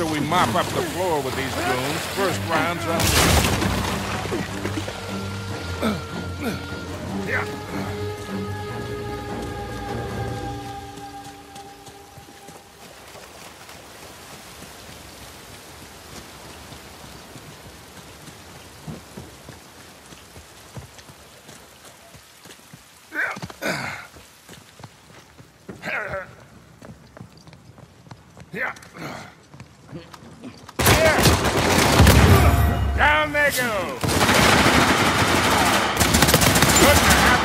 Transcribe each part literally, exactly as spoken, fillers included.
After we mop up the floor with these goons, first round's on me. Yeah. Yeah. Here. Down they go. Couldn't happen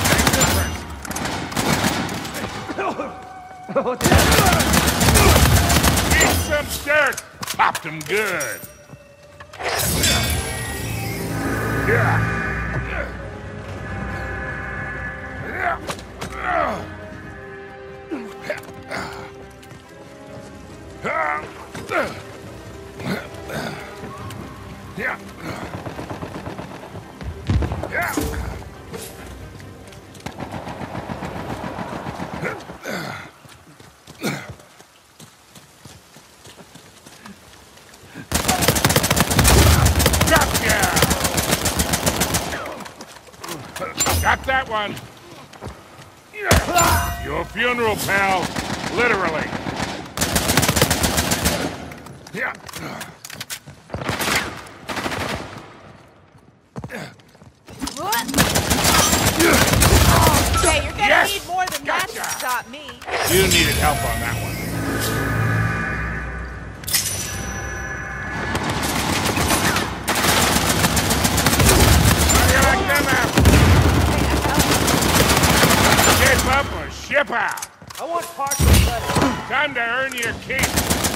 to a thing different. Eat some dirt. Popped him good. Yeah. Yeah. Yeah. Yeah. Gotcha! Got that one. Your funeral, pal. Literally. Yeah. What? Okay, you're gonna Yes! need more than Gotcha! that to stop me. You needed help on that one. How do you like them apples? Shape up or ship out. I want parts of the Time to earn your keep.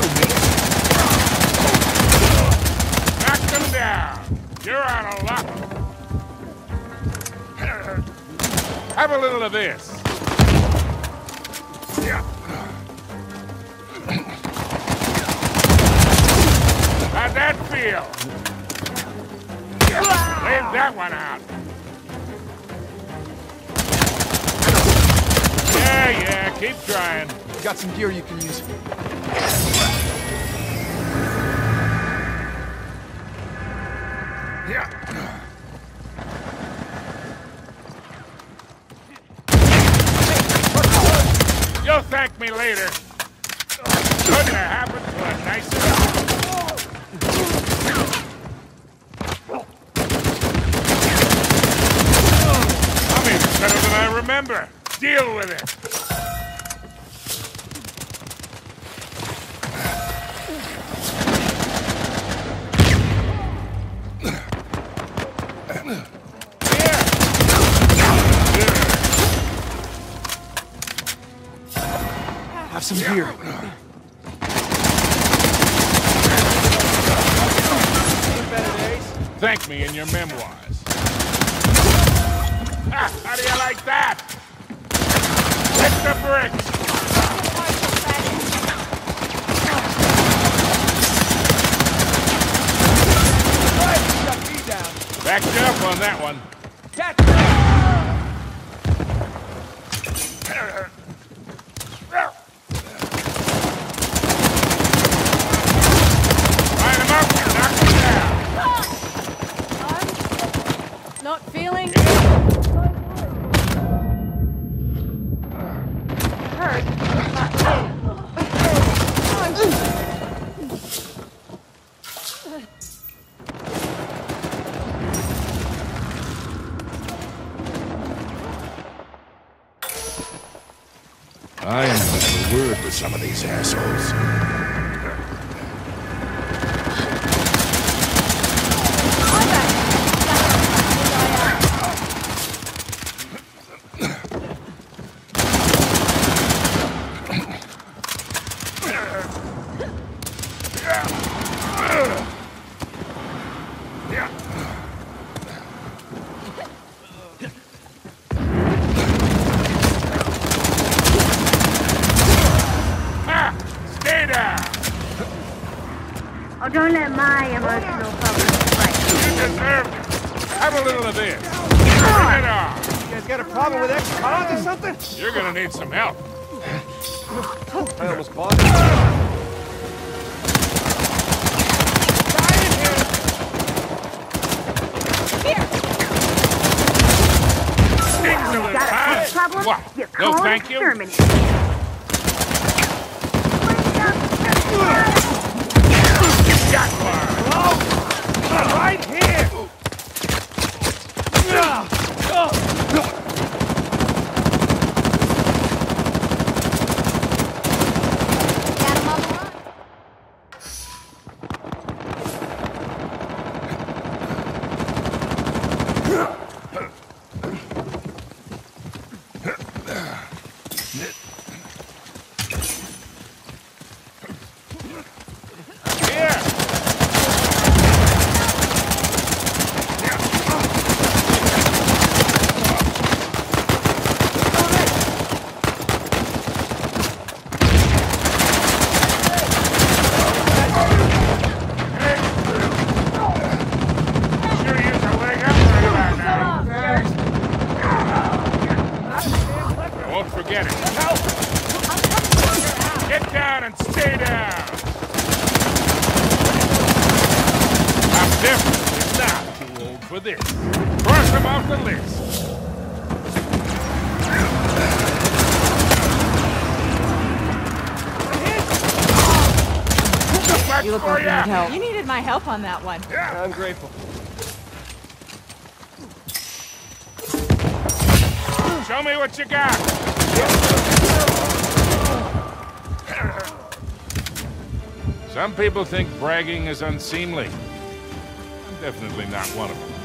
Knock them down. You're out of luck. Have a little of this. Yeah. How'd that feel? Leave that one out. Yeah, yeah, keep trying. Got some gear you can use. Yeah. You'll thank me later. Couldn't have happened to a nicer guy. I'm even better than I remember. Deal with it. Have some gear. Thank me in your memoirs. Ah, how do you like that? Hit the bricks! Backed up on that one. Line him up and knock him down. Not feeling hurt. I am going to have a word with some of these assholes. Oh, don't let my emotional problems fight. You deserved it. Have a little of this. Bring it on. You guys got a problem with ex-cons or something? You're gonna need some help. I almost bought it. problem, What? you No, call thank an you? exterminator. Got one! Right here! Got him on the run. Here! Sure use a leg up right about now. I won't forget it. Get down and stay down. I'm definitely not too old for this. Cross him off the list. Much You look for like you need ya. help. You needed my help on that one. Yeah. I'm grateful. Show me what you got. Some people think bragging is unseemly. I'm definitely not one of them.